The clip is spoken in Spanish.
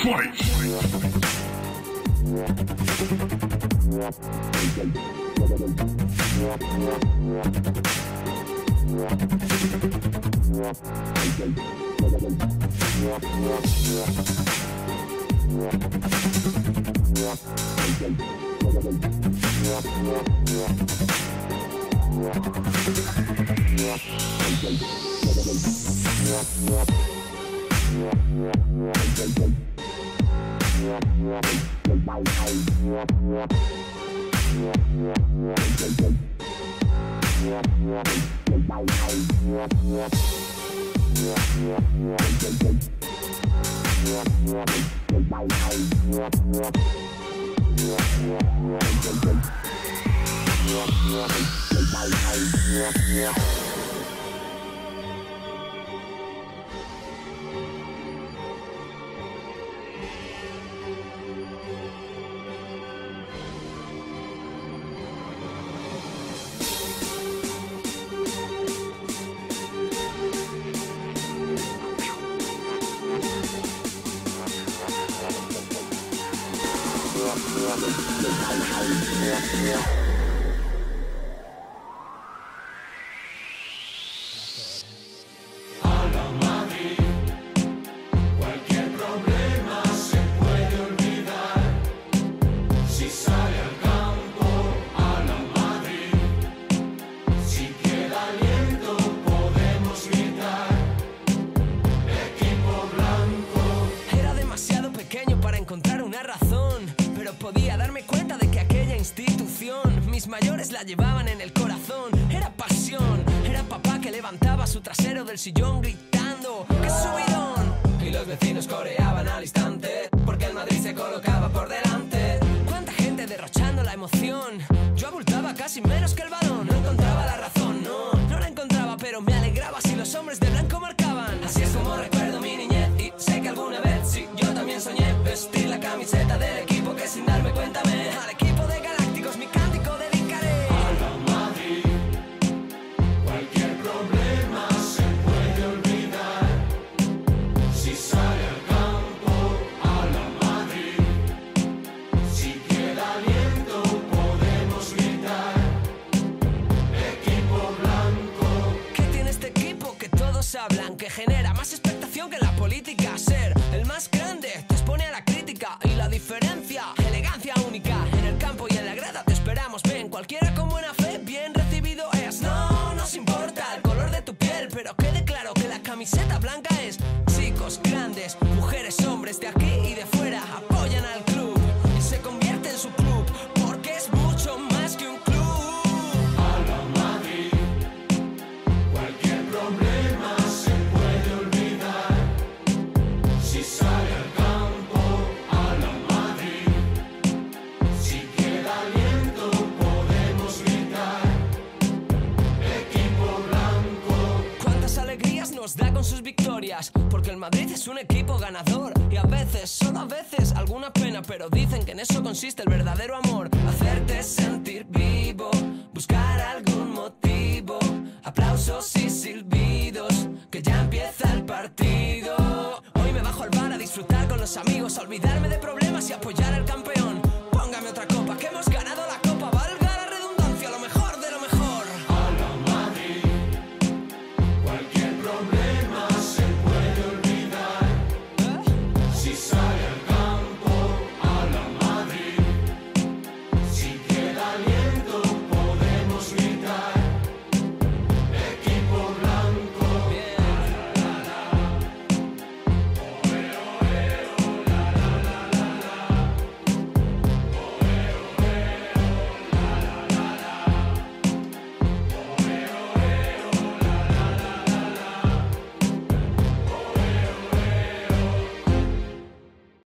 La llevaban en el corazón, era pasión. Era papá que levantaba su trasero del sillón gritando ¡qué subidón! Y los vecinos coreaban al instante porque el Madrid se colocaba por delante. Cuánta gente derrochando la emoción. Yo abultaba casi menos que el balón. No encontraba la razón, no la encontraba, pero me alegraba si los hombres de blanco marcaban. Así es como recuerdo mi niñez y sé que alguna vez sí, yo también soñé vestir la camiseta del equipo que sin darme cuenta me al equipo de Galácticos mi cántico dedicaré. Hablan que genera más expectación que la política. Ser el más grande te expone a la crítica y la diferencia, elegancia única. En el campo y en la grada te esperamos bien. Cualquiera con buena fe, bien recibido es. No nos importa el color de tu piel, pero quede claro que la camiseta blanca es. Chicos grandes, mujeres, hombres de aquí y de fuera apoyan al club y se convierte en su club porque es mucho más que un club. Nos da con sus victorias, porque el Madrid es un equipo ganador. Y a veces, solo a veces, alguna pena, pero dicen que en eso consiste el verdadero amor. Hacerte sentir vivo, buscar algún motivo, aplausos y silbidos, que ya empieza el partido. Hoy me bajo al bar a disfrutar con los amigos, a olvidarme de problemas y apoyar al campeón.